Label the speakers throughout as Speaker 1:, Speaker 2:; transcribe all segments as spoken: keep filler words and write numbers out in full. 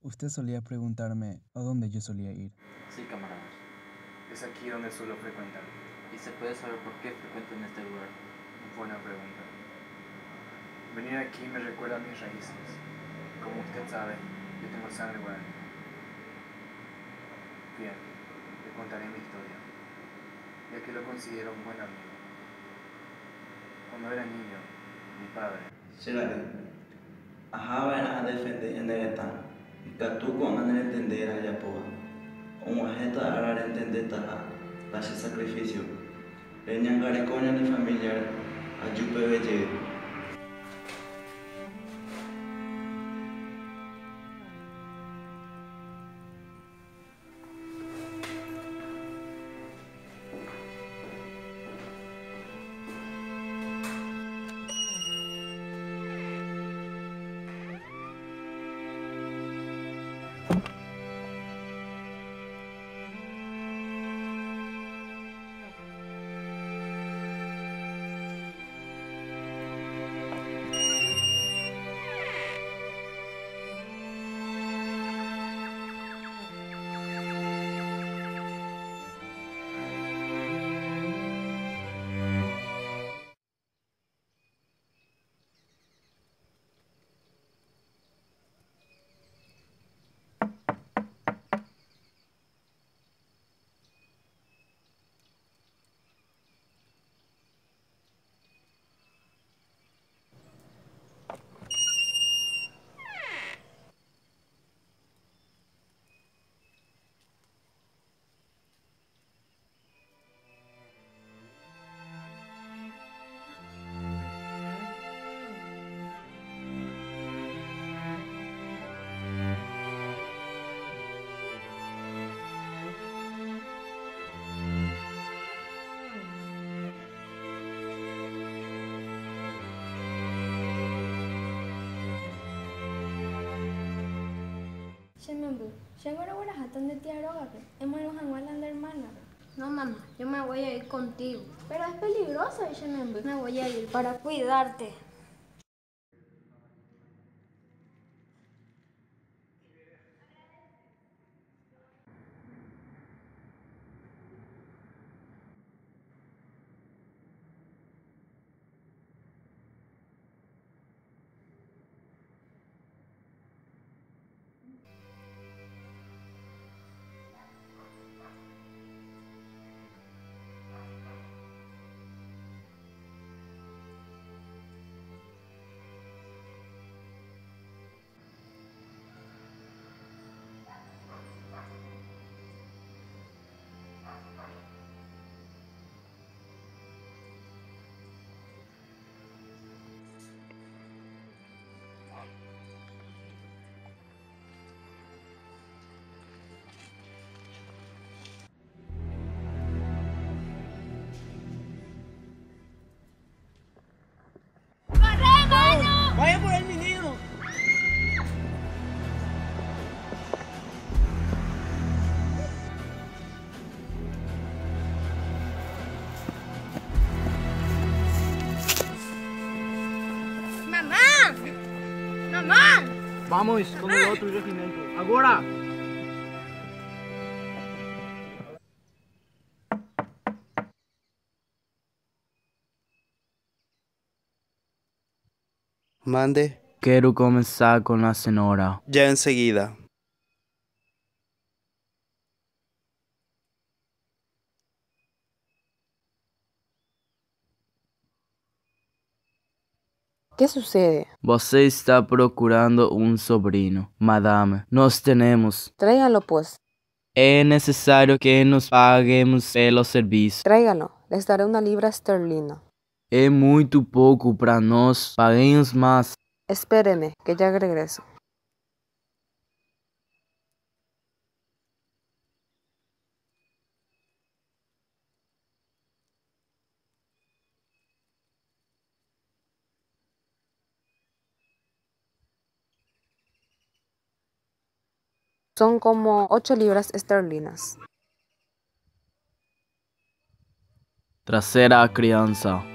Speaker 1: Usted solía preguntarme a dónde yo solía ir.
Speaker 2: Sí, camarada.
Speaker 3: Es aquí donde suelo frecuentar.
Speaker 2: ¿Y se puede saber por qué frecuento en este lugar?
Speaker 3: Buena pregunta. Venir aquí me recuerda a mis raíces. Como usted sabe, yo tengo sangre guaraní. Bien, le contaré mi historia, ya que lo considero un buen amigo. Cuando era niño, mi padre...
Speaker 4: Chegale. Ahaba era defender en Negetan. Katuko anan entender a Yapoa. Un ajeta arar entender ta la sacrificio. Leñangare coña ni familiar a Yupe Belle.
Speaker 5: Shemembu, Shemara Guarajatón de Tiarogape, hemos en la hermana.
Speaker 6: No, mamá, yo me voy a ir contigo.
Speaker 5: Pero es peligroso, Shemembu.
Speaker 6: Me voy a ir para cuidarte.
Speaker 7: ¡Vaya por el menino!
Speaker 6: ¡Mamá! ¡Mamá!
Speaker 7: Vamos con el otro regimiento. ¡Ahora!
Speaker 8: Mande.
Speaker 1: Quiero comenzar con la cenoura.
Speaker 8: Ya enseguida.
Speaker 9: ¿Qué sucede?
Speaker 1: Você está procurando un sobrino. Madame, nos tenemos.
Speaker 9: Tráigalo pues.
Speaker 1: Es necesario que nos paguemos pelos servicios.
Speaker 9: Tráigalo. Les daré una libra esterlina.
Speaker 1: Es muy poco para nos. Paguemos más.
Speaker 9: Espéreme, que ya regreso. Son como ocho libras esterlinas.
Speaker 1: Trasera crianza.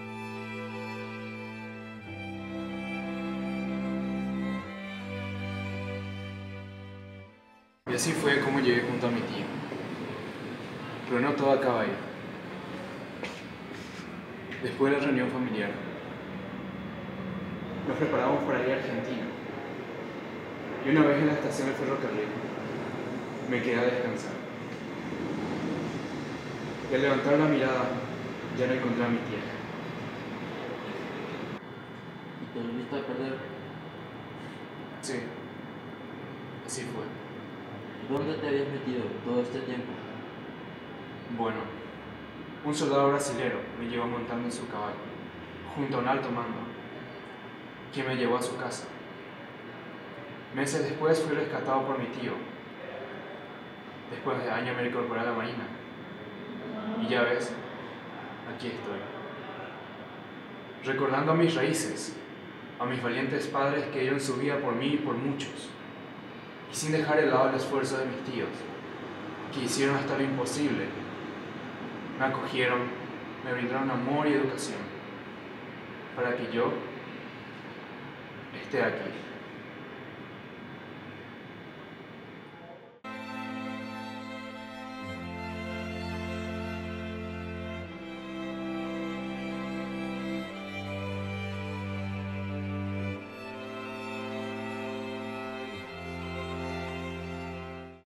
Speaker 3: Pero no todo acaba ahí. Después de la reunión familiar, nos preparamos para ir a Argentina. Y una vez en la estación del ferrocarril, me quedé a descansar. Y al levantar la mirada, ya no encontré a mi tía.
Speaker 2: ¿Y te volviste a perder?
Speaker 3: Sí, así fue.
Speaker 2: ¿Dónde te habías metido todo este tiempo?
Speaker 3: Bueno, un soldado brasilero me llevó montando en su caballo, junto a un alto mando, quien me llevó a su casa. Meses después fui rescatado por mi tío. Después de años me incorporé a la marina. Y ya ves, aquí estoy. Recordando a mis raíces, a mis valientes padres que dieron su vida por mí y por muchos. Y sin dejar de lado el esfuerzo de mis tíos, que hicieron hasta lo imposible. Me acogieron, me brindaron amor y educación, para que yo esté aquí.